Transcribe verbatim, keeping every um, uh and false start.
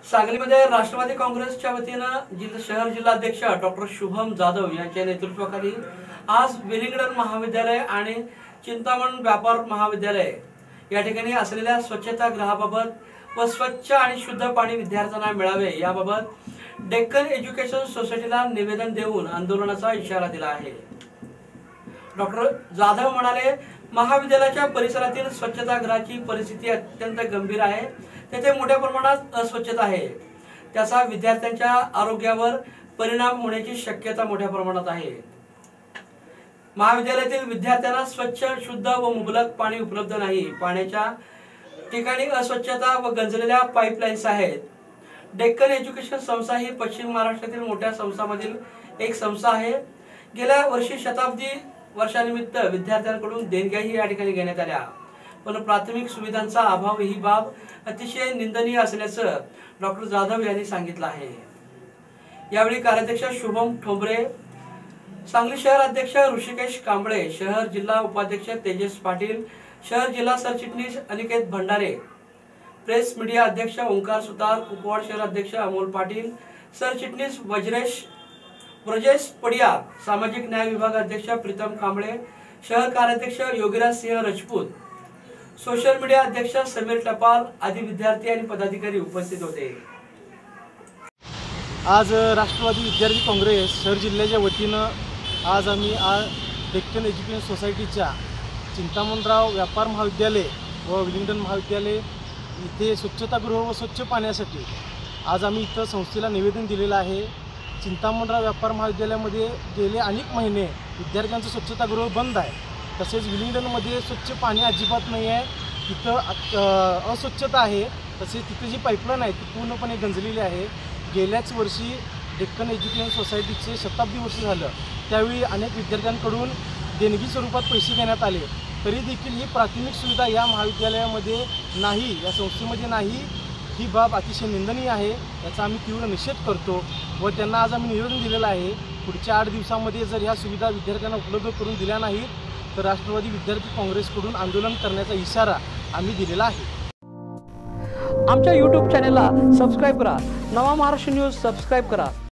सांगलीमध्ये राष्ट्रवादी काँग्रेसच्या वतीनं जिल्हा शहर जिल्हाध्यक्ष डॉक्टर शुभम जाधव यांच्या नेतृत्वाखाली आज वेलिंगडन महाविद्यालय आणि चिंतामण व्यापार महाविद्यालय या ठिकाणी असलेल्या स्वच्छतागृहाबाबत व स्वच्छ आणि शुद्ध पाणी विद्यार्थ्यांना मिळावे याबाबत डेक्कन एज्युकेशन सोसायटीला निवेदन देऊन आंदोलनाचा इशारा दिला आहे। डॉक्टर जाधव म्हणाले, महाविद्यालयाच्या परिसरातील स्वच्छतागृहाची परिस्थिती अत्यंत गंभीर आहे। तेथे मोठ्या प्रमाणात अस्वच्छता आहे। त्याचा विद्यार्थ्यांच्या आरोग्यावर परिणाम होण्याची शक्यता मोठ्या प्रमाणात आहे। महाविद्यालयातील विद्यार्थ्यांना स्वच्छ, शुद्ध व मुबलक पाणी उपलब्ध नाही। पाण्याच्या ठिकाणी अस्वच्छता व गंजलेल्या पाईपलाईन्स आहेत। डेक्कन एज्युकेशन संस्था ही पश्चिम महाराष्ट्रातील मोठ्या संस्थांमधील एक संस्था आहे। गेल्या वर्षी शताब्दी वर्षानिमित्त विद्यार्थ्यांकडून देणग्याही या ठिकाणी घेण्यात आल्या, पण प्राथमिक सुविधांचा अभाव ही बाब अतिशय निंदनीय असल्याचं डॉक्टर जाधव यांनी सांगितलं आहे। यावेळी कार्याध्यक्ष शुभम ठोंबरे, सांगली शहर अध्यक्ष ऋषिकेश कांबळे, शहर जिल्हा उपाध्यक्ष तेजस पाटील, शहर जिल्हा सरचिटणीस अनिकेत भंडारे, प्रेस मीडिया अध्यक्ष ओंकार सुतार, उपवार्ड शहर अध्यक्ष अमोल पाटील, सरचिटणीस वज्रेश ब्रजेश पडिया, सामाजिक न्याय विभाग अध्यक्ष प्रीतम कांबळे, शहर कार्याध्यक्ष योगीराज सिंह राजपूत, सोशल मीडिया अध्यक्ष समीर टपाल आदी विद्यार्थी आणि पदाधिकारी उपस्थित होते। आज राष्ट्रवादी विद्यार्थी काँग्रेस शहर जिल्ह्याच्या वतीनं आज आम्ही आज डेक्कन एज्युकेशन सोसायटीच्या चिंतामणराव व्यापार महाविद्यालय व विलिंग्डन महाविद्यालय इथे स्वच्छतागृह व स्वच्छ पाण्यासाठी आज आम्ही इथं संस्थेला निवेदन दिलेलं आहे। चिंतामणराव व्यापार महाविद्यालयामध्ये गेले अनेक महिने विद्यार्थ्यांचं स्वच्छतागृह बंद आहे। तसेच विलिंग्डनमध्ये स्वच्छ पाणी अजिबात नाही आहे। तिथं अस्वच्छता आहे। तसेच तिथे जी पाईपलाईन आहे ती पूर्णपणे गंजलेली आहे। गेल्याच वर्षी डेक्कन एज्युकेशन सोसायटीचे शताब्दी वर्ष झालं, त्यावेळी अनेक विद्यार्थ्यांकडून देणगी स्वरूपात पैसे घेण्यात आले, तरी देखील ही प्राथमिक सुविधा या महाविद्यालयामध्ये नाही, या संस्थेमध्ये नाही। ही बाब अतिशय निंदनीय आहे। याचा आम्ही तीव्र निषेध करतो व त्यांना आज आम्ही निवेदन दिलेलं आहे। पुढच्या आठ दिवसांमध्ये जर ह्या सुविधा विद्यार्थ्यांना उपलब्ध करून दिल्या नाहीत तर राष्ट्रवादी विद्यार्थी काँग्रेसकडून आंदोलन करण्याचा इशारा आम्ही दिलेला आहे। आमच्या यूट्यूब चॅनलला सबस्क्राईब करा, नवा महाराष्ट्र न्यूज सबस्क्राईब करा।